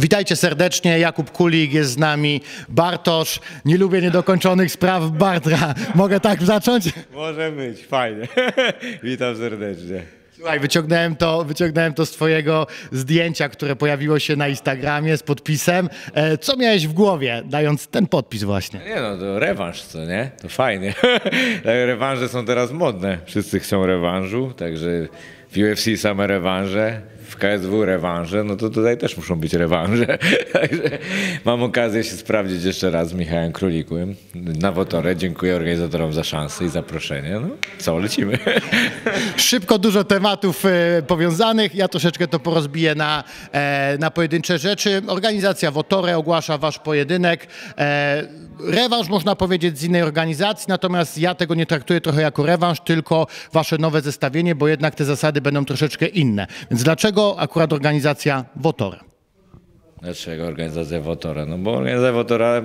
Witajcie serdecznie, Jakub Kulik, jest z nami Bartosz. Nie lubię niedokończonych spraw Bartra. Mogę tak zacząć? Może być, fajnie. Witam serdecznie. Słuchaj, wyciągnąłem to z twojego zdjęcia, które pojawiło się na Instagramie z podpisem. Co miałeś w głowie, dając ten podpis właśnie? Nie no, to rewanż, co nie? To fajnie. Rewanże są teraz modne. Wszyscy chcą rewanżu, także w UFC same rewanże, w KSW rewanże, no to tutaj też muszą być rewanże. Także mam okazję się sprawdzić jeszcze raz z Michałem Królikiem na Wotorę. Dziękuję organizatorom za szansę i zaproszenie. No co, lecimy. Szybko, dużo tematów powiązanych. Ja troszeczkę to porozbiję na pojedyncze rzeczy. Organizacja Wotore ogłasza wasz pojedynek. Rewanż można powiedzieć z innej organizacji, natomiast ja tego nie traktuję trochę jako rewanż, tylko wasze nowe zestawienie, bo jednak te zasady będą troszeczkę inne. Więc dlaczego akurat organizacja Wotore? Dlaczego organizacja Wotore? No bo organizacja Wotore,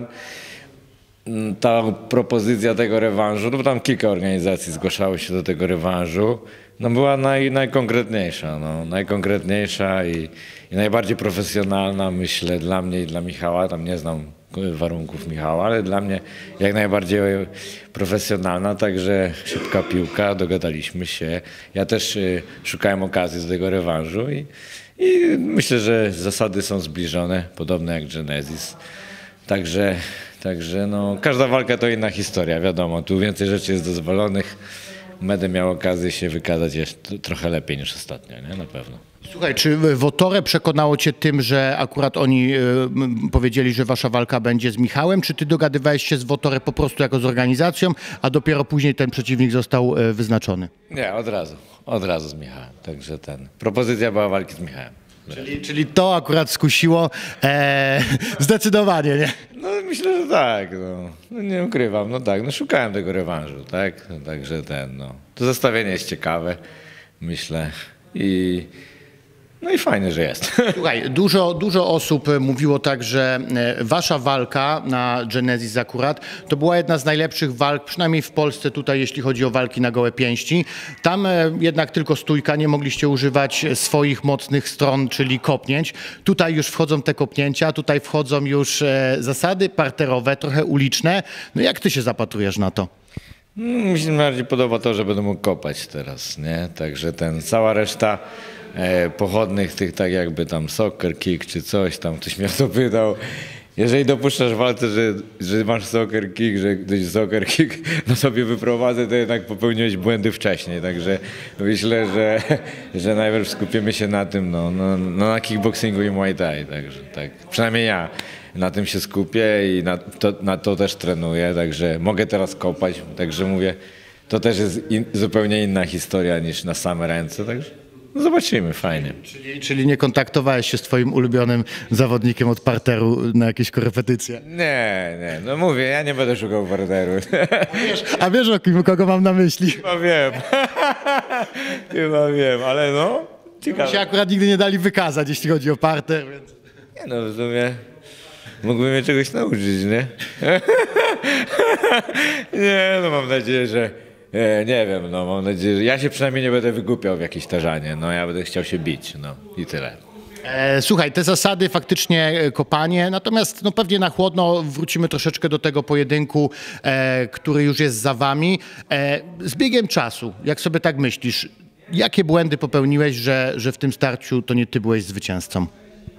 ta propozycja tego rewanżu, no bo tam kilka organizacji zgłaszało się do tego rewanżu, no była najkonkretniejsza, no, najkonkretniejsza i najbardziej profesjonalna, myślę, dla mnie i dla Michała. Tam nie znam warunków Michała, ale dla mnie jak najbardziej profesjonalna, także szybka piłka, dogadaliśmy się. Ja też szukałem okazji do tego rewanżu i myślę, że zasady są zbliżone, podobne jak Genesis. Także no, każda walka to inna historia, wiadomo, tu więcej rzeczy jest dozwolonych. Będę miał okazję się wykazać jeszcze trochę lepiej niż ostatnio, nie? Na pewno. Słuchaj, czy Wotore przekonało cię tym, że akurat oni powiedzieli, że wasza walka będzie z Michałem, czy ty dogadywałeś się z Wotore po prostu jako z organizacją, a dopiero później ten przeciwnik został wyznaczony? Nie, od razu z Michałem, także propozycja była walki z Michałem. Czyli to akurat skusiło zdecydowanie, nie? No myślę, że tak, no nie ukrywam, no tak, no szukałem tego rewanżu, tak, no, także to zestawienie jest ciekawe, myślę no i fajnie, że jest. Słuchaj, dużo osób mówiło tak, że wasza walka na Genesis akurat to była jedna z najlepszych walk, przynajmniej w Polsce tutaj, jeśli chodzi o walki na gołe pięści. Tam jednak tylko stójka, nie mogliście używać swoich mocnych stron, czyli kopnięć. Tutaj już wchodzą te kopnięcia, tutaj wchodzą już zasady parterowe, trochę uliczne. No jak ty się zapatrujesz na to? Mi się bardziej podoba to, że będę mógł kopać teraz, nie? Także cała reszta pochodnych tych, tak jakby tam soccer kick czy coś tam, ktoś mnie o to pytał. Jeżeli dopuszczasz w walce, że masz soccer kick, że ktoś soccer kick no sobie wyprowadzę, to jednak popełniłeś błędy wcześniej. Także myślę, że najpierw skupimy się na tym, na kickboxingu i muay thai. Także tak, przynajmniej ja na tym się skupię i na to też trenuję, także mogę teraz kopać, także mówię, to też jest zupełnie inna historia niż na same ręce, także no zobaczymy, fajnie. Czyli nie kontaktowałeś się z twoim ulubionym zawodnikiem od parteru na jakieś korepetycje? Nie, no mówię, ja nie będę szukał parteru. A wiesz kogo mam na myśli? Chyba wiem, ale no, ciekawe. Się akurat nigdy nie dali wykazać, jeśli chodzi o parter, więc... Nie no, w sumie mógłbym mnie czegoś nauczyć, nie? Nie, no mam nadzieję, że... Nie wiem, no mam nadzieję, że ja się przynajmniej nie będę wygłupiał w jakiejś tarzanie, no ja będę chciał się bić, no i tyle. Słuchaj, te zasady faktycznie kopanie, natomiast no pewnie na chłodno wrócimy troszeczkę do tego pojedynku, który już jest za wami. Z biegiem czasu, jak sobie tak myślisz, jakie błędy popełniłeś, że w tym starciu to nie ty byłeś zwycięzcą?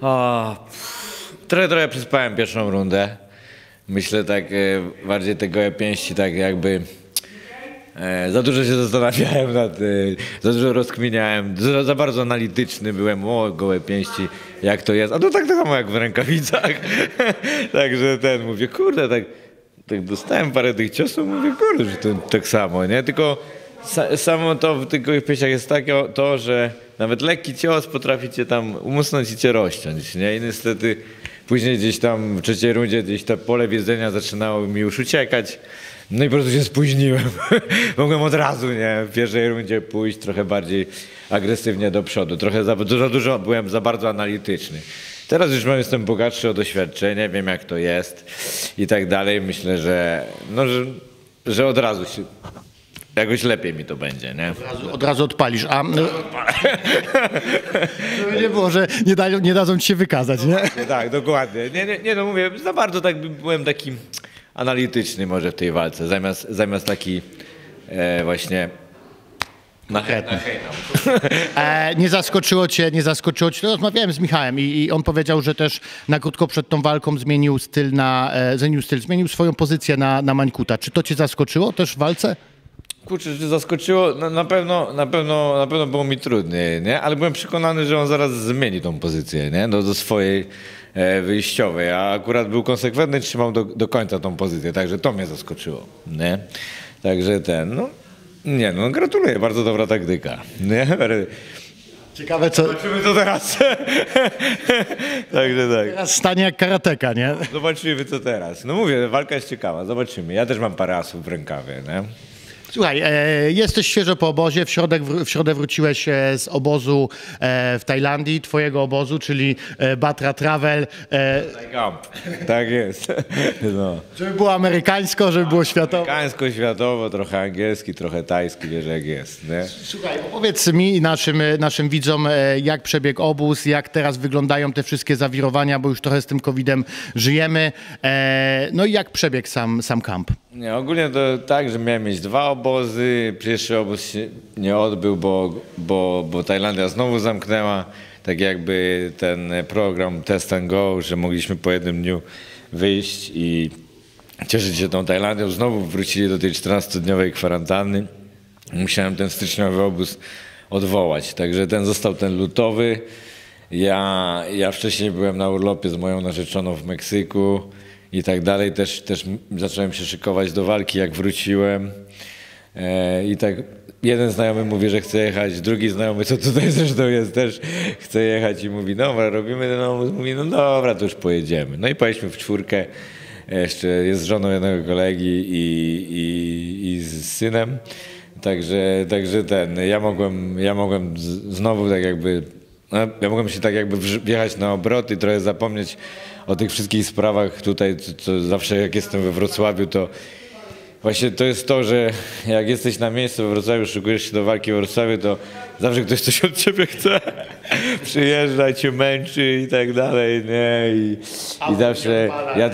Trochę przespałem pierwszą rundę. Myślę tak bardziej te gołe pięści, tak jakby za dużo się zastanawiałem za dużo rozkminiałem, za bardzo analityczny byłem, gołe pięści, jak to jest, a to tak samo jak w rękawicach. Także mówię, kurde, tak dostałem parę tych ciosów, mówię, kurde, że to tak samo, nie? Tylko samo to w tych gołych pięściach jest takie to, że nawet lekki cios potrafi cię tam umocnić i cię rozciąć, nie? I niestety później gdzieś tam w trzeciej rundzie gdzieś to pole widzenia zaczynało mi już uciekać. No i po prostu się spóźniłem. Mogłem od razu, nie, w pierwszej rundzie pójść trochę bardziej agresywnie do przodu. Trochę za dużo byłem za bardzo analityczny. Teraz już jestem bogatszy o doświadczenie, wiem jak to jest i tak dalej. Myślę, że od razu się jakoś lepiej mi to będzie, nie? Od razu odpalisz, a żeby nie było, że nie dadzą ci się wykazać, nie? Tak, dokładnie. Nie, no mówię, za bardzo tak byłem taki analityczny może w tej walce, zamiast taki właśnie na hejtam. Nie zaskoczyło cię, rozmawiałem z Michałem i on powiedział, że też na krótko przed tą walką zmienił swoją pozycję na Mańkuta. Czy to cię zaskoczyło też w walce? Kurczę, czy zaskoczyło? No, na pewno było mi trudniej, nie? Ale byłem przekonany, że on zaraz zmieni tą pozycję, nie? Do swojej wyjściowej, a akurat był konsekwentny, trzymał do końca tą pozycję, także to mnie zaskoczyło, nie? Także no gratuluję, bardzo dobra taktyka, nie? Ciekawe co... Zobaczymy co teraz. Także tak. Teraz stanie jak karateka, nie? Zobaczymy co teraz. No mówię, walka jest ciekawa, zobaczymy. Ja też mam parę asów w rękawie, nie? Słuchaj, jesteś świeżo po obozie, w środę wróciłeś z obozu w Tajlandii, twojego obozu, czyli Batra Travel. Tak jest. No. Żeby było amerykańsko, żeby było światowo. Amerykańsko, światowo, trochę angielski, trochę tajski, wiesz jak jest, nie? Słuchaj, opowiedz mi i naszym widzom, jak przebiegł obóz, jak teraz wyglądają te wszystkie zawirowania, bo już trochę z tym COVID-em żyjemy. No i jak przebiegł sam kamp? Nie, ogólnie to tak, że miałem mieć 2 obozy. Pierwszy obóz się nie odbył, bo Tajlandia znowu zamknęła. Tak jakby ten program Test and Go, że mogliśmy po jednym dniu wyjść i cieszyć się tą Tajlandią. Znowu wrócili do tej 14-dniowej kwarantanny. Musiałem ten styczniowy obóz odwołać. Także został ten lutowy. Ja wcześniej byłem na urlopie z moją narzeczoną w Meksyku i tak dalej. Też zacząłem się szykować do walki, jak wróciłem. I tak jeden znajomy mówi, że chce jechać, drugi znajomy, co tutaj zresztą jest, też chce jechać i mówi, dobra, robimy ten obóz. Mówi, no dobra, to już pojedziemy. No i pojechaliśmy w 4. Jeszcze jest z żoną jednego kolegi i z synem. Także ja mogłem znowu tak jakby, ja mogłem się tak jakby wjechać na obroty, trochę zapomnieć o tych wszystkich sprawach tutaj, co zawsze jak jestem we Wrocławiu, to właśnie to jest to, że jak jesteś na miejscu we Wrocławiu, szykujesz się do walki we Wrocławiu, to zawsze ktoś coś od ciebie chce. Przyjeżdża, cię męczy i tak dalej, nie? I zawsze,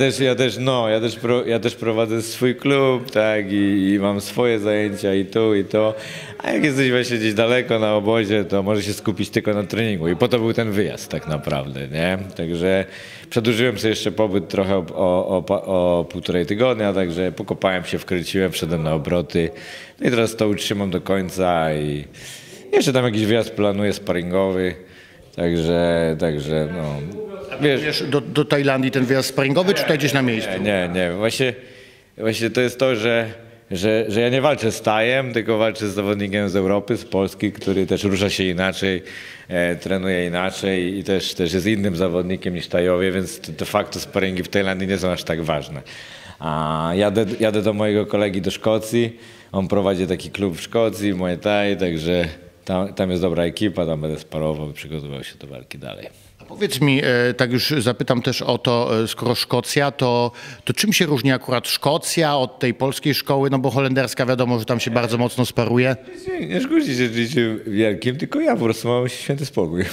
ja też prowadzę swój klub, tak? I mam swoje zajęcia i to. A jak jesteś właśnie gdzieś daleko na obozie, to może się skupić tylko na treningu. I po to był ten wyjazd tak naprawdę, nie? Także przedłużyłem sobie jeszcze pobyt trochę o 1,5 tygodnia, także pokopałem się, wkręciłem, wszedłem na obroty. No i teraz to utrzymam do końca i jeszcze tam jakiś wyjazd planuję sparingowy. Także no. Wiesz, do Tajlandii ten wyjazd sparingowy, czy tutaj gdzieś na miejscu? Nie. Właśnie to jest to, że ja nie walczę z Tajem, tylko walczę z zawodnikiem z Europy, z Polski, który też rusza się inaczej, trenuje inaczej i też jest innym zawodnikiem niż Tajowie, więc de facto sparingi w Tajlandii nie są aż tak ważne. A jadę do mojego kolegi do Szkocji, on prowadzi taki klub w Szkocji, Muay Thai, także tam jest dobra ekipa, tam będę sparował i przygotowywał się do walki dalej. A powiedz mi, tak już zapytam też o to, skoro Szkocja, to czym się różni akurat Szkocja od tej polskiej szkoły, no bo holenderska wiadomo, że tam się bardzo mocno sparuje. Nie szkodzi się życie wielkim, tylko ja po prostu mam święty spokój.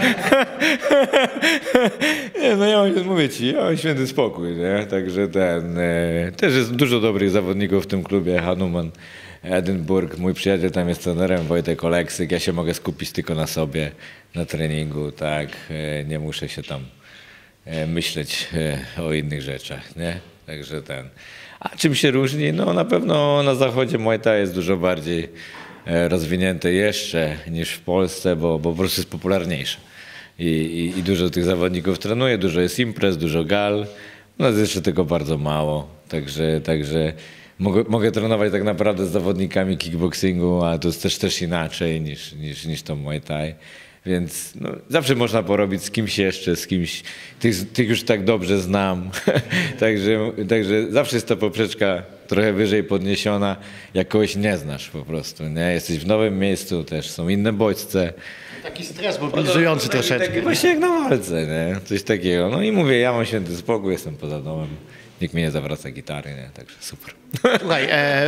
Nie, no mówię ci, ja mam święty spokój, nie? Także też jest dużo dobrych zawodników w tym klubie, Hanuman, Edynburg, mój przyjaciel tam jest trenerem, Wojtek Oleksyk, ja się mogę skupić tylko na sobie, na treningu, tak, nie muszę się tam myśleć o innych rzeczach, nie? Także A czym się różni? No na pewno na zachodzie Muay Thai jest dużo bardziej rozwinięte jeszcze niż w Polsce, bo po prostu jest popularniejsze. I dużo tych zawodników trenuje, dużo jest imprez, dużo gal, u nas jeszcze tego bardzo mało, także mogę trenować tak naprawdę z zawodnikami kickboxingu, a to jest też inaczej niż to Muay Thai. Więc no, zawsze można porobić z kimś jeszcze, z kimś, tych już tak dobrze znam. także zawsze jest ta poprzeczka trochę wyżej podniesiona, jak kogoś nie znasz po prostu. Nie? Jesteś w nowym miejscu, też są inne bodźce. Taki stres mobilizujący troszeczkę. Właśnie jak na walce, nie? Coś takiego. No i mówię, ja mam święty spokój, jestem poza domem. nikt mi nie zawraca gitary, nie? Także super. Słuchaj,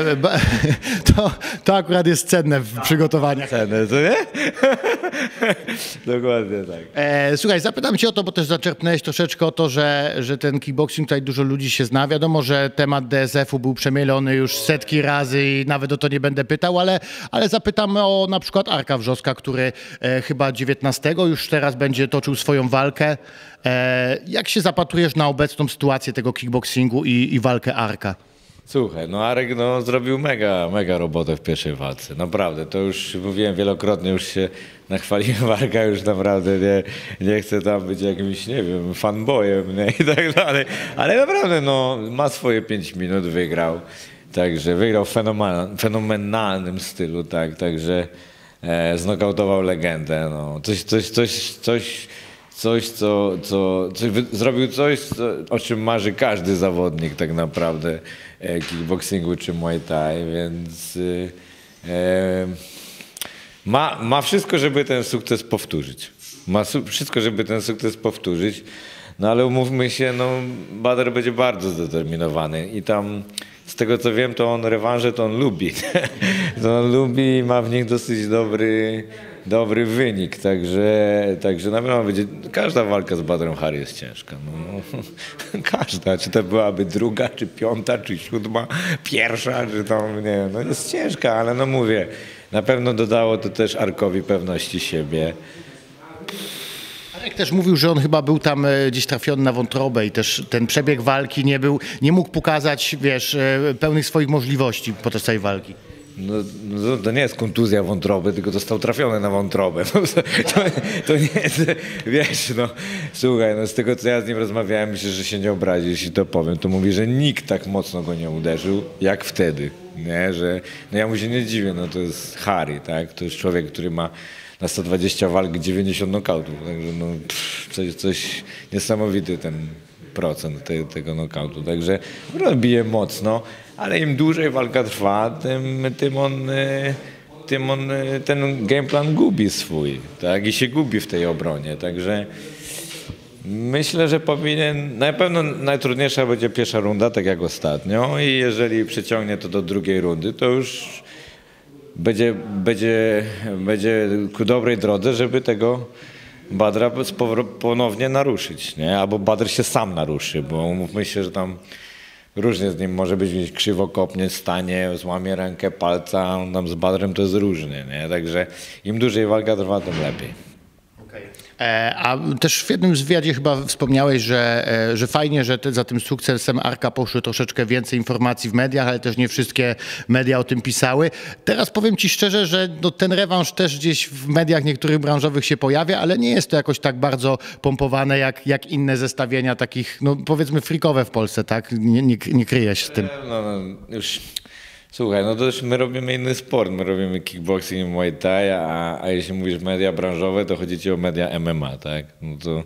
to akurat jest cenne w przygotowaniach. Cenę, co nie? Dokładnie tak. Słuchaj, zapytam cię o to, bo też zaczerpnąłeś troszeczkę o to, że ten kickboxing, tutaj dużo ludzi się zna. Wiadomo, że temat DSF-u był przemielony już setki razy i nawet o to nie będę pytał, ale zapytam o na przykład Arka Wrzoska, który chyba 19 już teraz będzie toczył swoją walkę. Jak się zapatrujesz na obecną sytuację tego kickboxingu i walkę Arka? Słuchaj, no Arek zrobił mega robotę w pierwszej walce. Naprawdę, to już mówiłem wielokrotnie, już się nachwaliłem Arka, już naprawdę nie chcę tam być jakimś, nie wiem, fanboyem, nie? I tak dalej. Ale naprawdę, no, ma swoje 5 minut, wygrał. Także wygrał w fenomenalnym stylu, tak, także znokautował legendę, no. Zrobił coś, o czym marzy każdy zawodnik tak naprawdę kickboxingu czy Muay Thai, więc ma wszystko, żeby ten sukces powtórzyć. Wszystko, żeby ten sukces powtórzyć, no ale umówmy się, no Badr będzie bardzo zdeterminowany i tam z tego co wiem, to on rewanże to on lubi. To on lubi i ma w nich dosyć dobry wynik, także na pewno będzie, każda walka z Badrem Hari jest ciężka. No, każda, czy to byłaby druga, czy piąta, czy siódma, pierwsza, czy tam, nie wiem, no jest ciężka, ale no mówię, na pewno dodało to też Arkowi pewności siebie. Arek też mówił, że on chyba był tam gdzieś trafiony na wątrobę i też ten przebieg walki nie mógł pokazać, wiesz, pełnych swoich możliwości podczas tej walki. No, to nie jest kontuzja wątroby, tylko został trafiony na wątrobę. To nie jest, wiesz, no, słuchaj, no z tego co ja z nim rozmawiałem, myślę, że się nie obrazi, jeśli to powiem, to mówi, że nikt tak mocno go nie uderzył, jak wtedy, nie, że, no ja mu się nie dziwię, no to jest Hari, tak, to jest człowiek, który ma na 120 walk 90 nokautów, także no, coś niesamowity ten procent tego nokautu, także bije mocno, ale im dłużej walka trwa, tym on ten gameplan gubi swój, tak, i się gubi w tej obronie, także myślę, że powinien, na pewno najtrudniejsza będzie pierwsza runda, tak jak ostatnio, i jeżeli przeciągnie to do drugiej rundy, to już będzie ku dobrej drodze, żeby tego Badra ponownie naruszyć, nie? Albo Badr się sam naruszy, bo umówmy się, że tam różnie z nim może być, krzywo kopnie, stanie, złamie rękę, palca, on tam z Badrem to jest różnie, nie? Także im dłużej walka trwa, tym lepiej. A też w jednym wywiadzie chyba wspomniałeś, że fajnie, że za tym sukcesem Arka poszły troszeczkę więcej informacji w mediach, ale też nie wszystkie media o tym pisały. Teraz powiem ci szczerze, że no, ten rewanż też gdzieś w mediach niektórych branżowych się pojawia, ale nie jest to jakoś tak bardzo pompowane jak inne zestawienia takich, no powiedzmy freakowe w Polsce, tak? Nie kryje się z tym. No, już... Słuchaj, no to już my robimy inny sport, my robimy kickboxing i Muay Thai, a jeśli mówisz media branżowe, to chodzi ci o media MMA, tak? No to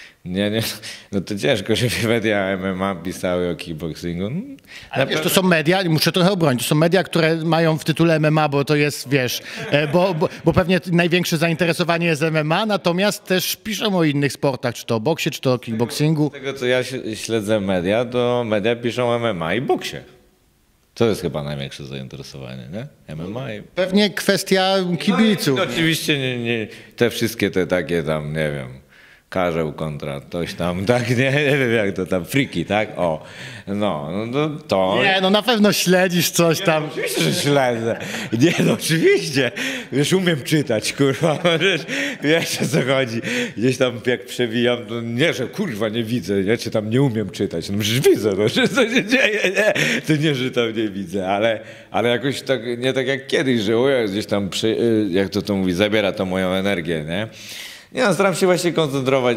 no to ciężko, żeby media MMA pisały o kickboxingu. Ale wiesz, to są media, muszę trochę obronić, to są media, które mają w tytule MMA, bo to jest, wiesz, bo pewnie największe zainteresowanie jest MMA, natomiast też piszą o innych sportach, czy to o boksie, czy to o kickboxingu. Z tego co ja śledzę media, to media piszą o MMA i boksie. To jest chyba największe zainteresowanie, nie? MMA i... Pewnie kwestia kibiców. No, oczywiście nie, te wszystkie te takie tam, nie wiem, Karzeł kontra ktoś tam, tak? Nie wiem jak to tam, friki, tak? O, no to... Nie, no na pewno śledzisz coś tam. Oczywiście, że śledzę. Nie, no oczywiście. Wiesz, umiem czytać, kurwa. Wiesz o co chodzi. Gdzieś tam jak przewijam, to nie, że kurwa nie widzę, nie, czy tam nie umiem czytać. No przecież widzę, no, że co się dzieje, nie. To nie, że tam nie widzę, ale jakoś tak, nie tak jak kiedyś, że gdzieś tam, jak to mówi, zabiera to moją energię, nie? Nie, no, staram się właśnie koncentrować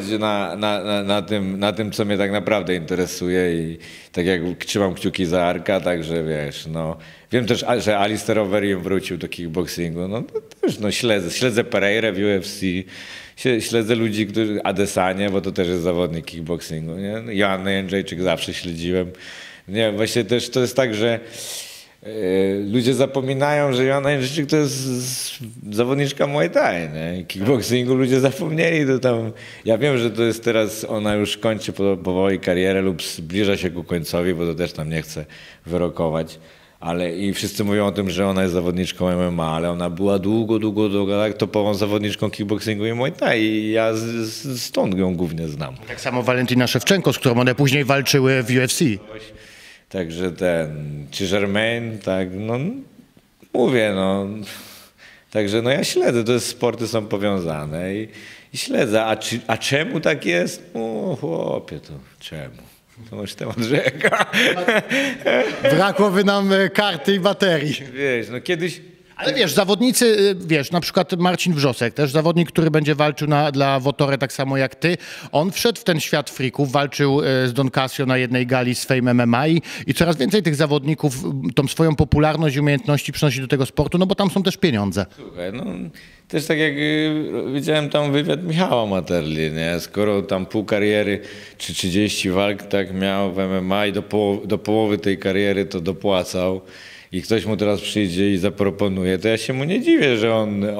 na tym, co mnie tak naprawdę interesuje i tak jak trzymam kciuki za Arka, także wiesz, no wiem też, że Alistair Overeem wrócił do kickboxingu, no to też no, śledzę Pereirę w UFC, śledzę ludzi, którzy Adesanie, bo to też jest zawodnik kickboxingu, nie? Joanny Jędrzejczyk zawsze śledziłem. Nie, właśnie też to jest tak, że ludzie zapominają, że Joanna Jędrzejczyk to jest zawodniczka Muay Thai, nie? Kickboxingu ludzie zapomnieli, to tam, ja wiem, że to jest teraz, ona już kończy powoli karierę lub zbliża się ku końcowi, bo to też tam nie chce wyrokować, ale i wszyscy mówią o tym, że ona jest zawodniczką MMA, ale ona była długo tak topową zawodniczką kickboxingu i Muay Thai i ja stąd ją głównie znam. Tak samo Walentina Szewczenko, z którą one później walczyły w UFC. Także czy Germain, tak, no mówię, no. Także no ja śledzę, te sporty są powiązane i śledzę. A czemu tak jest? O chłopie, to czemu? To już temat rzeka. Brakłoby nam karty i baterii. Wiesz, no kiedyś... Ale wiesz, zawodnicy, wiesz, na przykład Marcin Wrzosek, też zawodnik, który będzie walczył dla Votore tak samo jak ty, on wszedł w ten świat frików, walczył z Don Casio na jednej gali z Fame MMA i coraz więcej tych zawodników tą swoją popularność i umiejętności przynosi do tego sportu, no bo tam są też pieniądze. Słuchaj, no też tak jak widziałem tam wywiad Michała Materli, nie? Skoro tam pół kariery czy 30 walk tak miał w MMA i do połowy tej kariery to dopłacał, i ktoś mu teraz przyjdzie i zaproponuje, to ja się mu nie dziwię, że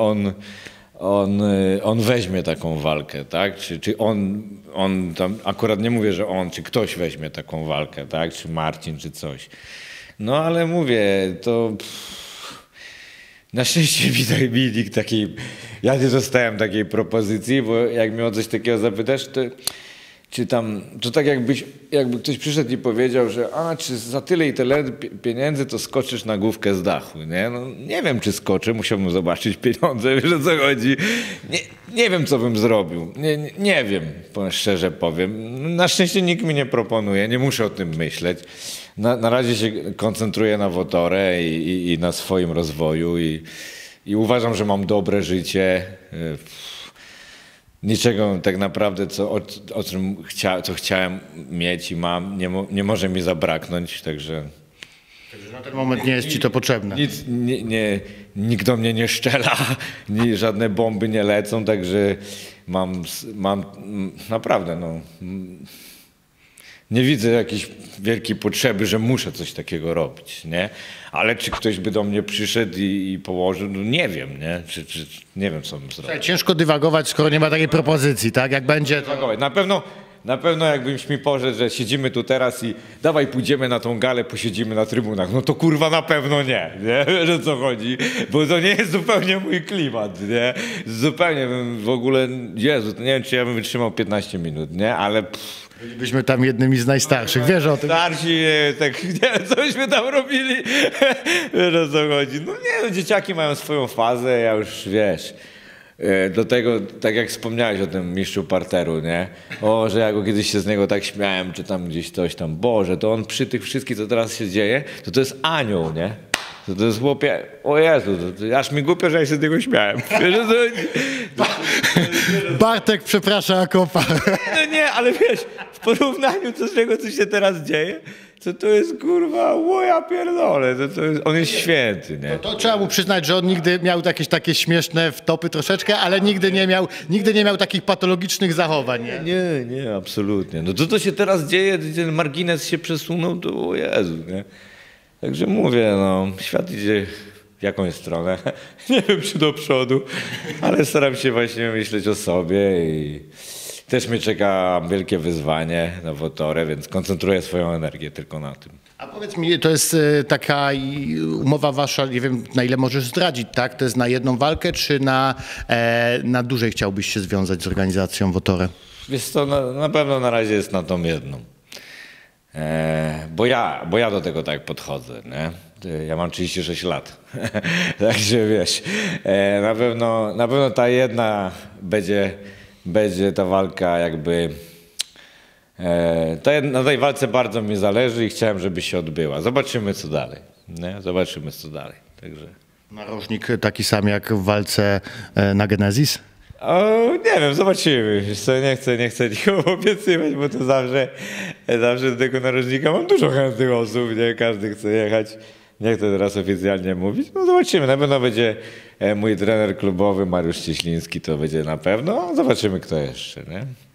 on weźmie taką walkę, tak? Czy on tam, akurat nie mówię, że on, czy ktoś weźmie taką walkę, tak? Czy Marcin, czy coś. No ale mówię, to na szczęście mi nikt takiej, ja nie dostałem takiej propozycji, bo jak mnie o coś takiego zapytasz, to czy tam, to tak jakby ktoś przyszedł i powiedział, że czy za tyle i tyle pieniędzy to skoczysz na główkę z dachu, nie? No, nie wiem, czy skoczę, musiałbym zobaczyć pieniądze, wiesz o co chodzi. Nie wiem, co bym zrobił, nie wiem, szczerze powiem. Na szczęście nikt mi nie proponuje, nie muszę o tym myśleć. Na razie się koncentruję na Votore i na swoim rozwoju i uważam, że mam dobre życie. Niczego tak naprawdę, co chciałem mieć i mam, nie może mi zabraknąć, także... Także na ten moment nie jest ci to potrzebne. Nic, nikt do mnie nie szczela, żadne bomby nie lecą, także mam naprawdę, no... Nie widzę jakiejś wielkiej potrzeby, że muszę coś takiego robić, nie? Ale czy ktoś by do mnie przyszedł i położył, no nie wiem, nie? Czy nie wiem, co bym zrobił. Ciężko dywagować, skoro nie ma takiej propozycji, tak? Jak będzie, to... Na pewno jakbyś mi poszedł, że siedzimy tu teraz i dawaj pójdziemy na tą galę, posiedzimy na trybunach, no to kurwa na pewno nie, wiesz o co chodzi? Bo to nie jest zupełnie mój klimat, nie? Zupełnie w ogóle, Jezu, nie wiem, czy ja bym wytrzymał 15 minut, nie? Ale... Bylibyśmy tam jednymi z najstarszych, wiesz o tym. Starsi, tak, nie, co byśmy tam robili, wiesz o co chodzi. No nie, no, dzieciaki mają swoją fazę, ja już, wiesz, do tego, tak jak wspomniałeś o tym mistrzu parteru, nie? O, że ja go kiedyś się z niego tak śmiałem, czy tam gdzieś coś tam, Boże, to on przy tych wszystkich, co teraz się dzieje, to jest anioł, nie? To jest chłopie, o Jezu, to aż mi głupio, że ja się z niego śmiałem. Wiesz o co chodzi? Bartek przeprasza Akopa. No nie, ale wiesz, w porównaniu do tego, co się teraz dzieje, to jest kurwa, o ja pierdolę, on jest święty, nie? To trzeba mu przyznać, że on nigdy miał jakieś takie śmieszne wtopy troszeczkę, ale nigdy nie miał takich patologicznych zachowań, nie? Nie, absolutnie. No to się teraz dzieje, ten margines się przesunął, to o Jezu, nie? Także mówię, no, świat idzie w jakąś stronę, nie wiem czy do przodu, ale staram się właśnie myśleć o sobie i też mnie czeka wielkie wyzwanie na Votore, więc koncentruję swoją energię tylko na tym. A powiedz mi, to jest taka umowa wasza, nie wiem na ile możesz zdradzić, tak? To jest na jedną walkę, czy na dłużej chciałbyś się związać z organizacją Votore? Wiesz co, na pewno na razie jest na tą jedną. Bo ja do tego tak podchodzę, nie? Ja mam 36 lat, także wiesz, na pewno ta jedna będzie ta walka jakby, na tej walce bardzo mi zależy i chciałem, żeby się odbyła. Zobaczymy co dalej, nie? Zobaczymy co dalej, także. Narożnik taki sam jak w walce na Genesis? O, nie wiem, zobaczymy. Wiesz co, nie chcę nikomu obiecywać, bo to zawsze do tego narożnika mam dużo chętnych osób, nie? Każdy chce jechać. Nie chcę teraz oficjalnie mówić. No zobaczymy, na pewno będzie mój trener klubowy Mariusz Cieśliński, to będzie na pewno. Zobaczymy kto jeszcze, nie?